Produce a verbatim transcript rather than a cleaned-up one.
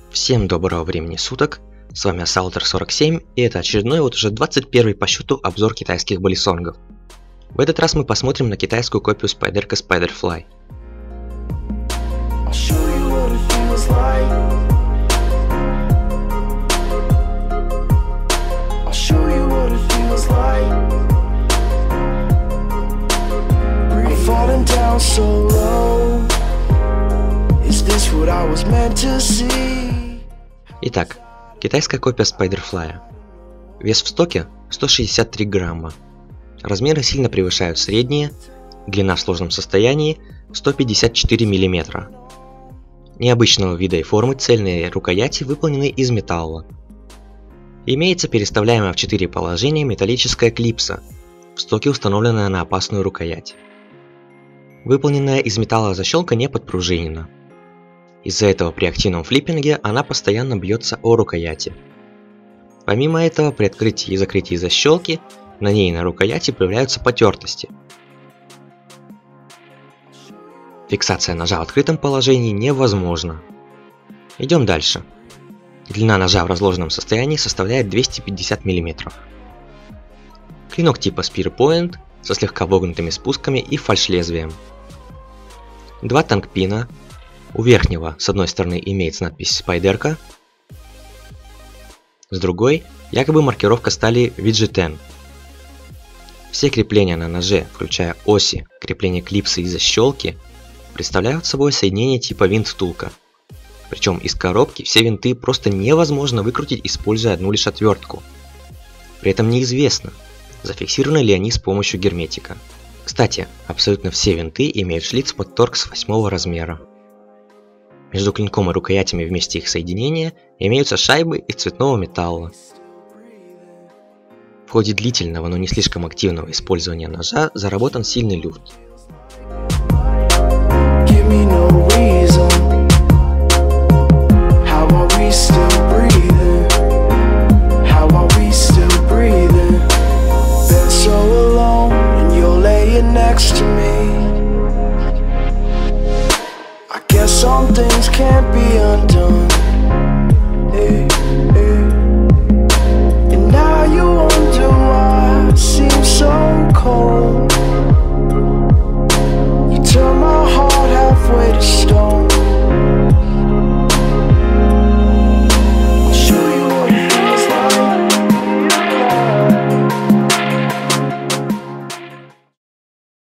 Всем доброго времени суток, с вами Assaulter сорок семь, и это очередной, вот уже двадцать первый по счету обзор китайских болисонгов. В этот раз мы посмотрим на китайскую копию спайдерка Spiderfly. Итак, китайская копия Spiderfly. Вес в стоке сто шестьдесят три грамма. Размеры сильно превышают средние, длина в сложном состоянии сто пятьдесят четыре миллиметра. Необычного вида и формы цельные рукояти выполнены из металла. Имеется переставляемая в четыре положения металлическая клипса, в стоке установленная на опасную рукоять. Выполненная из металла защелка не подпружинена. Из-за этого при активном флиппинге она постоянно бьется о рукояти. Помимо этого, при открытии и закрытии защелки на ней и на рукояти появляются потертости. Фиксация ножа в открытом положении невозможна. Идем дальше. Длина ножа в разложенном состоянии составляет двести пятьдесят миллиметров. Клинок типа Spear Point со слегка вогнутыми спусками и фальш-лезвием. Два тангпина. У верхнего с одной стороны имеется надпись Спайдерка, с другой якобы маркировка стали ви джи десять. Все крепления на ноже, включая оси, крепления клипсы и защелки, представляют собой соединение типа винт-втулка. Причем из коробки все винты просто невозможно выкрутить, используя одну лишь отвертку. При этом неизвестно, зафиксированы ли они с помощью герметика. Кстати, абсолютно все винты имеют шлиц под торкс восьмого размера. Между клинком и рукоятями вместе их соединения имеются шайбы из цветного металла. В ходе длительного, но не слишком активного использования ножа заработан сильный люфт. Some things can't be undone.